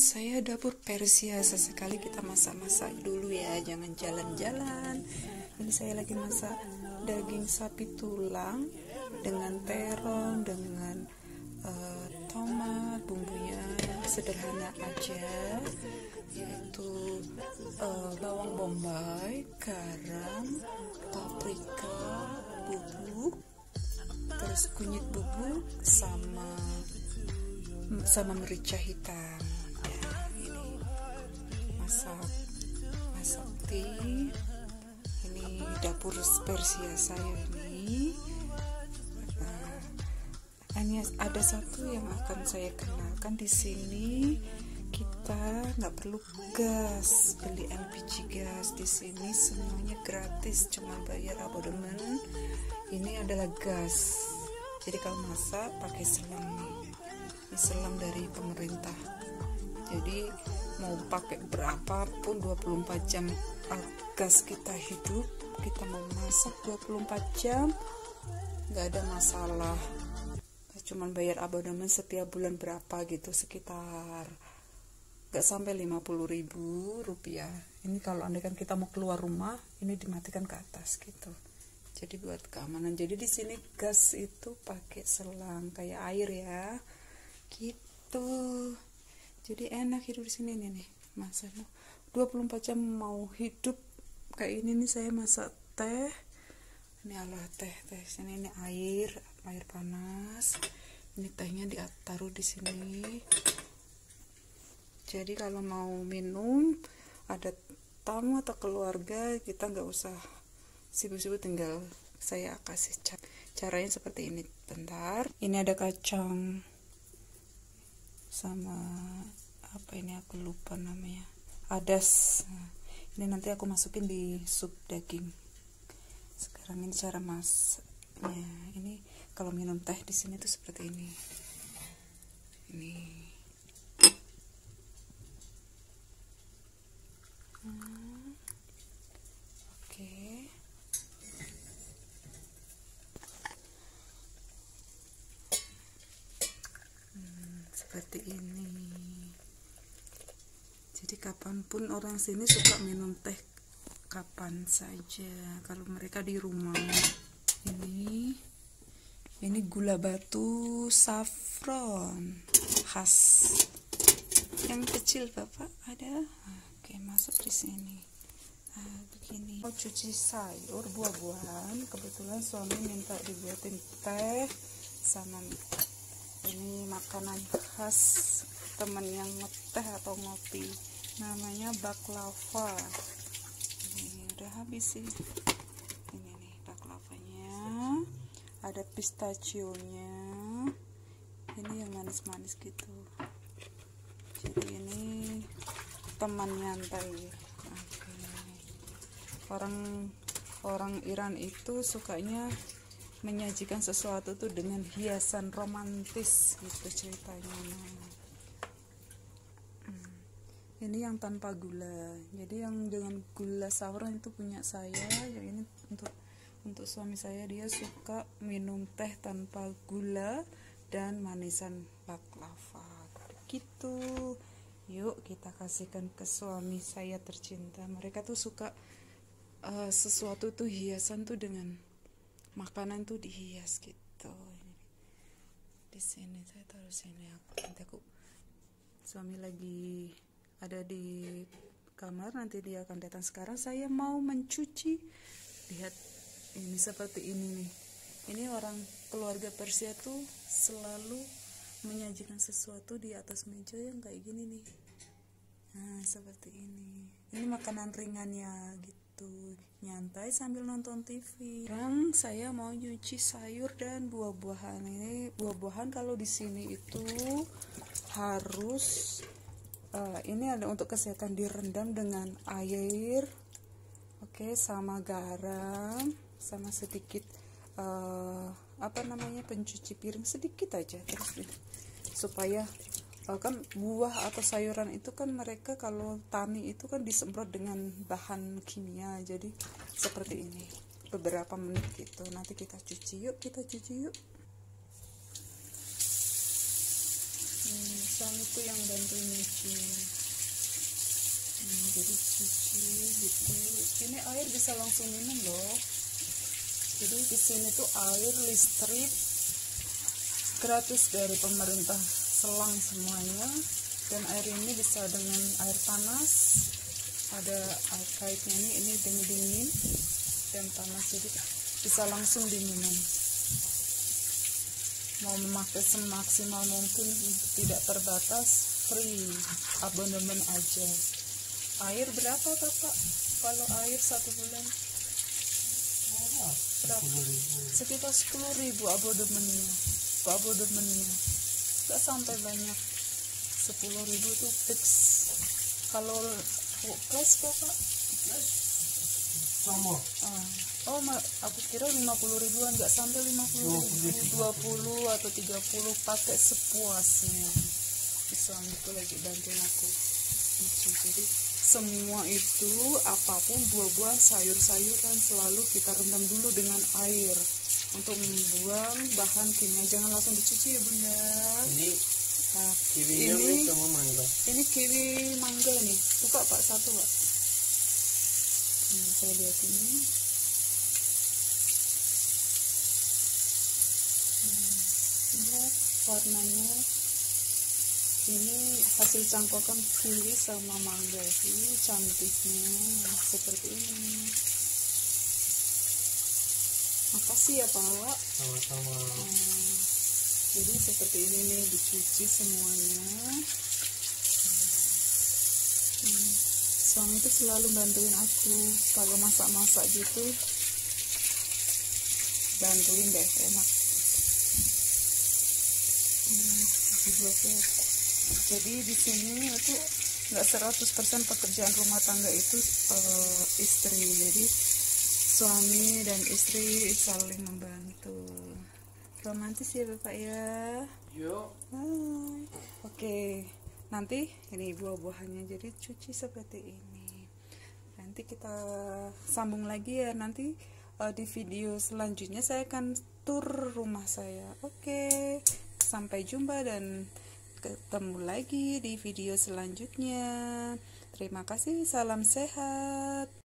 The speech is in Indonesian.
saya dapur Persia. Sesekali kita masak-masak dulu ya, jangan jalan-jalan. Ini saya lagi masak daging sapi tulang dengan terong, dengan tomat. Bumbunya sederhana aja, yaitu bawang bombay, garam, paprika, bubuk, terus kunyit bubuk, sama merica hitam. Ya, ini masak teh. Ini dapur Persia saya ini. Hanya ada satu yang akan saya kenalkan di sini. Kita nggak perlu gas, beli LPG gas di sini, semuanya gratis, cuma bayar abodemen. Ini adalah gas. Jadi kalau masak pakai selang nih. Ini selang dari pemerintah. Jadi mau pakai berapapun 24 jam gas kita hidup, kita mau masak 24 jam nggak ada masalah. Cuman bayar abodemen setiap bulan berapa gitu, sekitar nggak sampai 50.000 rupiah. Ini kalau andaikan kita mau keluar rumah, ini dimatikan ke atas gitu. Jadi buat keamanan. Jadi di sini gas itu pakai selang kayak air ya, gitu. Jadi enak hidup di sini nih. Masak 24 jam mau hidup kayak ini nih. Saya masak teh. Ini adalah teh sini, ini air panas. Ini tehnya ditaruh di sini. Jadi kalau mau minum, ada tamu atau keluarga, kita nggak usah sibuk-sibuk, tinggal saya kasih caranya seperti ini. Bentar, ini ada kacang sama apa ini, aku lupa namanya, adas. Ini nanti aku masukin di sup daging. Sekarang ini cara masaknya. Ini kalau minum teh di sini tuh seperti ini. Ini. Oke. Seperti ini. Jadi kapanpun orang sini suka minum teh, kapan saja kalau mereka di rumah. Ini gula batu saffron khas yang kecil, Bapak ada. Oke, masuk di sini. Begini. Mau cuci sayur, buah-buahan. Kebetulan suami minta dibuatin teh sama ini makanan khas teman yang ngeteh atau ngopi, namanya baklava. Ini udah habis sih. Ini nih baklavanya, ada pistachionya. Ini yang manis-manis gitu. Jadi ini teman nyantai. Orang Iran itu sukanya menyajikan sesuatu tuh dengan hiasan romantis gitu ceritanya. Ini yang tanpa gula. Jadi yang dengan gula saffron itu punya saya. Yang ini untuk suami saya, dia suka minum teh tanpa gula dan manisan baklava gitu. Yuk kita kasihkan ke suami saya tercinta. Mereka tuh suka sesuatu tuh hiasan tuh, dengan makanan tuh dihias gitu. Di sini saya taruh sini. Nanti aku, suami lagi ada di kamar, nanti dia akan datang. Sekarang saya mau mencuci. Lihat ini seperti ini nih. Ini orang keluarga Persia tuh selalu menyajikan sesuatu di atas meja yang kayak gini nih. Nah, seperti ini. Ini makanan ringannya gitu, nyantai sambil nonton TV. Sekarang saya mau nyuci sayur dan buah-buahan. Ini buah-buahan kalau di sini itu harus ini ada untuk kesehatan, direndam dengan air, oke, sama garam, sama sedikit pencuci piring sedikit aja, terus supaya kan buah atau sayuran itu kan mereka kalau tani itu kan disemprot dengan bahan kimia. Jadi seperti ini beberapa menit gitu. Nanti kita cuci yuk. Suamiku yang bantu nyuci. Jadi cuci gitu. Ini air bisa langsung minum loh. Jadi di sini tuh air listrik gratis dari pemerintah Selang semuanya, dan air ini bisa dengan air panas, ada air kaitnya ini dingin dan panas, jadi bisa langsung diminum. Mau memakai semaksimal mungkin, tidak terbatas, free, abonemen aja. Air berapa kakak kalau air 1 bulan? Berapa? Sekitar 10.000 abonemennya. Gak sampai banyak, 10.000 tuh fix. Kalau cash kakak? Sama. Aku kira 50 ribuan, nggak sampai 50 ribu, 20 atau 30, pakai sepuasnya. Suamiku lagi bantuin aku cuci. Jadi semua itu, apapun buah-buahan, sayur-sayuran, selalu kita rendam dulu dengan air untuk membuang bahan kimia. Jangan langsung dicuci ya bunda. Kiwinya sama mangga. Ini kiwi mangga nih, buka pak, satu pak. Saya lihat ini. Lihat warnanya, ini hasil cangkokan kiwi sama mangga. Ini cantiknya seperti ini. Makasih ya pak. Sama-sama. Jadi seperti ini nih, dicuci semuanya. Suami itu selalu bantuin aku kalau masak-masak gitu, bantuin deh, enak. Jadi di sini itu nggak 100% pekerjaan rumah tangga itu istri. Jadi suami dan istri saling membantu. Romantis ya bapak ya. Yuk. Oke. Nanti ini buah-buahannya jadi cuci seperti ini. Nanti kita sambung lagi ya, nanti di video selanjutnya saya akan tur rumah saya. Oke, sampai jumpa dan ketemu lagi di video selanjutnya. Terima kasih, salam sehat.